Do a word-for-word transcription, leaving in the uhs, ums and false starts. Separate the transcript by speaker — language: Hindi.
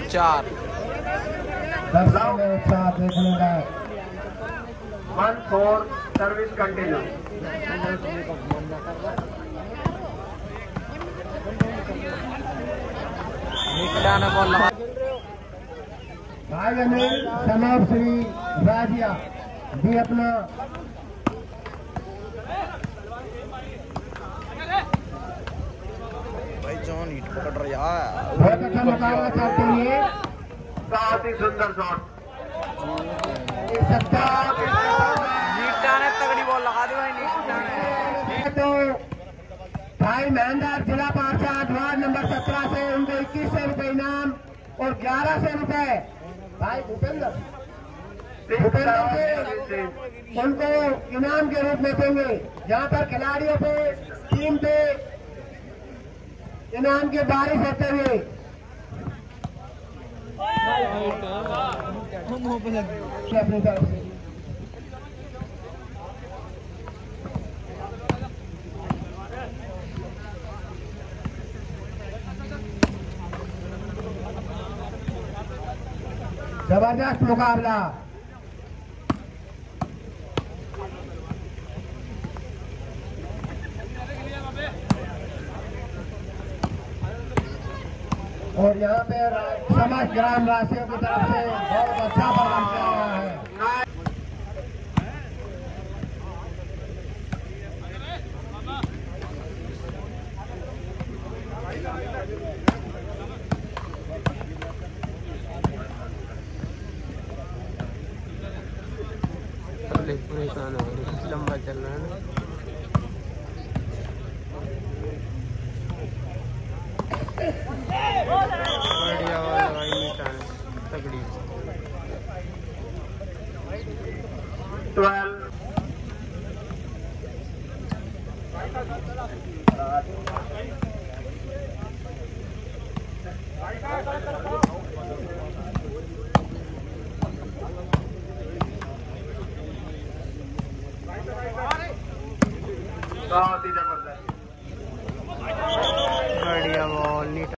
Speaker 1: चार
Speaker 2: वन फोर सर्विस कंटिन्यू।
Speaker 1: निकलाने बॉल लगा
Speaker 2: भाई अनिल समाप श्री राजिया भी अपना
Speaker 1: भाई जॉन हिट पकड़ रहा है।
Speaker 2: बहुत अच्छा मुकाबला चाहते हैं। बहुत ही सुंदर शॉट।
Speaker 1: नीटा ने तगड़ी बॉल लगा दी भाई। नीटा ने
Speaker 2: तो भाई महेंद्र जिला पार्षद वार्ड नंबर सत्रह से उनको इक्कीस सौ रुपए इनाम और ग्यारह सौ रुपए भाई भूपेंद्र भूपेंद्र से उनको इनाम के रूप में देंगे। जहां पर खिलाड़ियों पे टीम पे इनाम की बारिश होते हुए अपनी तरफ से जबरदस्त मुकाबला। और यहाँ पे समस्त ग्राम वासियों की तरफ से बहुत अच्छा प्रदर्शन किया गया है।
Speaker 1: परेशान हो गए, लंबा चल रहा है ना। बढ़िया वाला भाई नीटा ने तगड़ी
Speaker 2: ट्वेल्व बहुत ही जबरदस्त।
Speaker 1: बढ़िया बॉल नीटा।